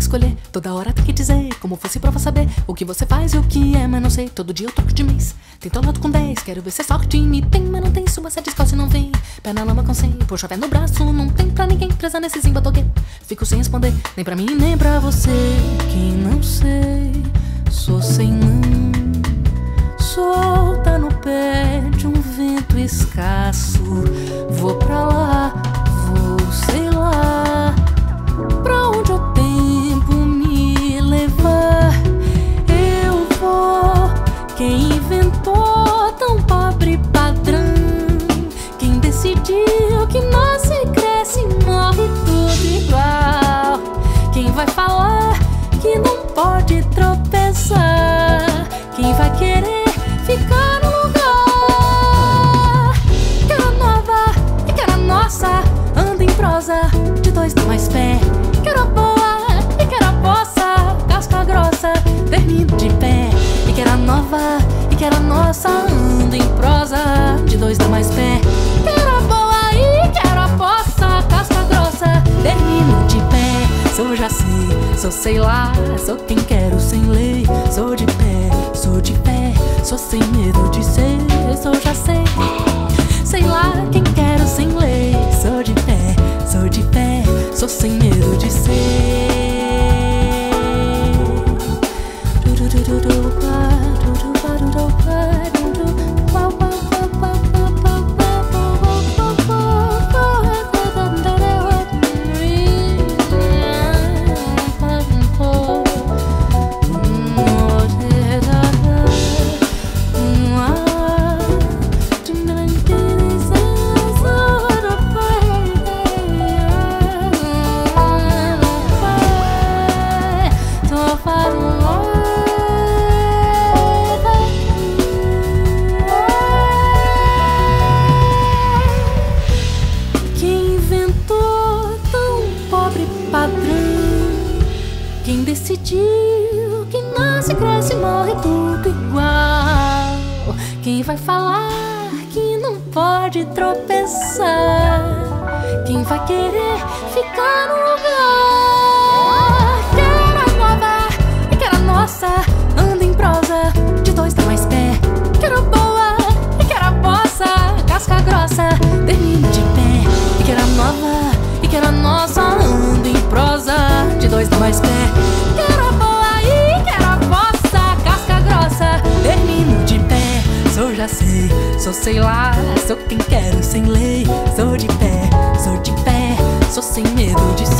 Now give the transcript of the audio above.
escolher, toda hora tem que dizer, como fosse prova saber o que você faz e o que é, mas não sei. Todo dia eu troco de mês, tento loto com 10, quero ver se é sorte me tem, mas não tem. Suba, se descoce, não vem, pé na lama com 100, puxa fé no braço, não tem pra ninguém, presa nesse zimba toque. Fico sem responder, nem pra mim, nem pra você. Quem não sei, sou sem mão, solta no pé de um vento escasso. Vou pra lá, vou, sei lá, pra onde o tempo me levar. Eu vou. Quem inventou tão pobre padrão? Quem decidiu que nasce, cresce e morre tudo igual? Quem vai falar que não pode tropeçar? Quem vai querer ficar no lugar? Quero a nova e quero a nossa, anda em prosa, de dois dá mais pé. Quero a boa e quero a bossa, casca grossa, termino de pé. E quero a nova e quero a nossa, anda em prosa, de dois dá mais pé. Quero a boa e quero a bossa, casca grossa, termino de pé. Sou já sei, sou sei lá, sou quem quero sem lei. Sou de pé, sou de pé, sou sem medo de ser. Sou já sei, sei lá quem quero sem lei. Sou de pé, sou sem medo de ser. Quem decidiu que nasce, cresce e morre tudo igual? Quem vai falar que não pode tropeçar? Quem vai querer ficar no lugar? Quero a nova e quero a nossa, anda em prosa, de dois dá mais pé. Quero a boa e quero a bossa, casca grossa, termino de pé. E quero a nova e quero a nossa, anda em prosa, de dois dá mais pé. Quero a boa e quero a bossa, casca grossa, termino de pé. Sou já sei, sou sei lá, sou quem quero sem lei. Sou de pé, sou sem medo de ser.